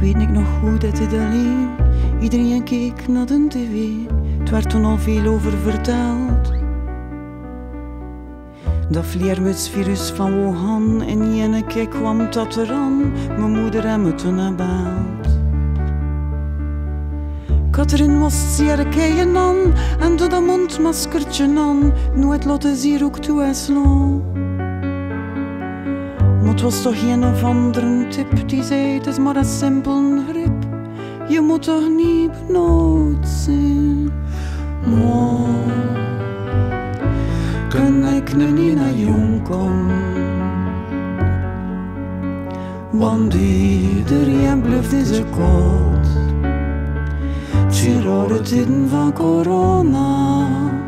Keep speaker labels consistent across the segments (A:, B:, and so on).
A: weet ik nog goed dat het alleen. Iedereen keek naar de tv. Het werd toen al veel over verteld. Dat vleermutsvirus van Wuhan. En ene keer kwam dat eraan. Mijn moeder en me toen gebeld. Catherine was zeer keien aan. En doe dat mondmaskertje aan. Nooit laten ze hier ook toe en slaan. Maar het was toch een of andere tip die zei: het is maar een simpel grip. Je moet toch niet benauwd zijn. Maar kan ik nu niet naar jong komen? Want iedereen blijft in zijn kot. Het zijn rare tijden van corona.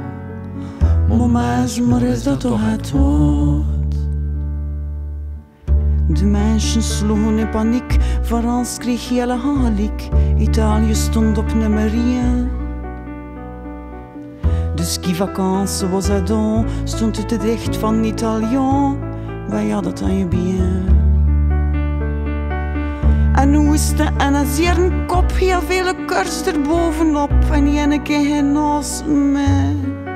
A: Maar is dat toch het woord? De mensen sloegen in paniek, Frans kreeg hele gelijk. Italië stond op nummer 1. De skivakantie was à don, stond het te dicht van Italiaan. Wij hadden het aan je bien. En hoe is het? En een zeer een kop, heel veel kurs erbovenop. En ene keer geen naast mij.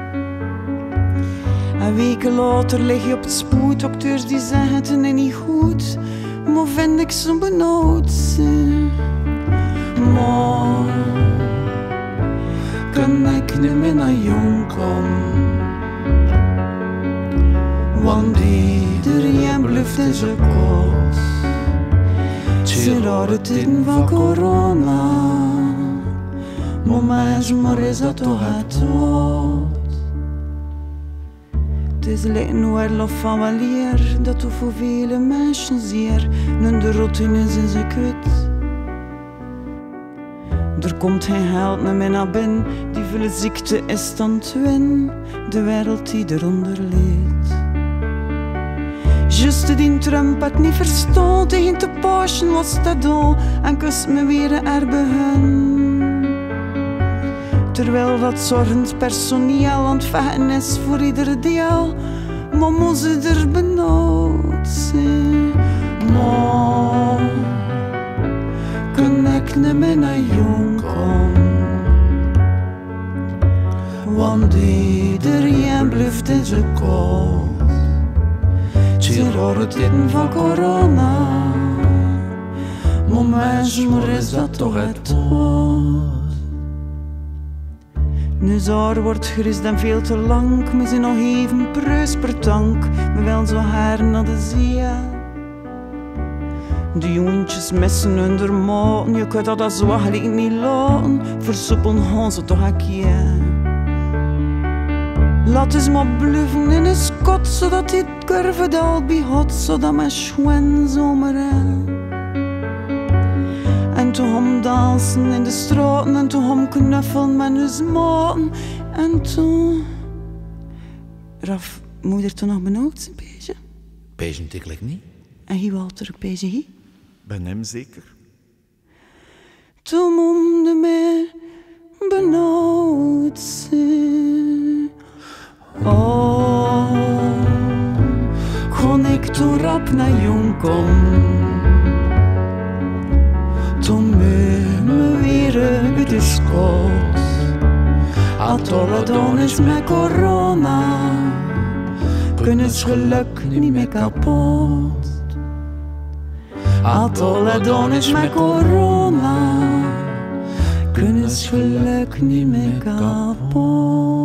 A: En weken later lig je op het spoed, dokters die zeggen het is niet goed. Maar vind ik zo benauwd zijn. Maar kan ik niet meer naar jong komen? Want iedereen blijft in zijn kot. Het zijn rare tijden van corona. Maar is dat toch het woord? Het is een oorlog van weleer, dat doet voor vele mensen zeer. Nu de routine is in zijn kut. Er komt geen geld meer naar binnen, die vele ziekte is dan twin. De wereld die eronder leed. Juist die Trump had niet verstaan, tegen te passion was dat dan. En kust me weer er begin. Terwijl dat zorgend personeel aan het vechten is voor ieder deel. Maar moet ze er benauwd zijn? Maar kan ik niet meer naar jong komen? Want iedereen blijft in zijn kot. Het zijn rare tijden van corona. Maar is dat toch het woord? Nu zaar wordt gerust en veel te lang. We zijn nog even preus per tank. We willen zo haar naar de zee. De jongetje missen hun maten. Je kunt dat zo gelijk niet laten. Versoepelen gaan ze toch een keer. Laat eens maar bluffen in een skot, zodat die curve dal behoudt, zodat mijn schoen zomer is. En toen om dansen in de straten, en toen om knuffelen met ons maten. En toen... Raf, moeder toen nog benauwd zijn, Peesje?
B: Peesje tikelijk niet.
A: En hier Walter ook, Peesje, hier?
B: Ben hem zeker.
A: Toen moemde mij benauwd zijn. Oh, kon ik toen rap naar jong komen. Toen me weer uit de skot. Alle dan is met corona. Kunnen ze geluk niet meer kapot. Alle dan is met corona. Kunnen ze geluk niet meer kapot.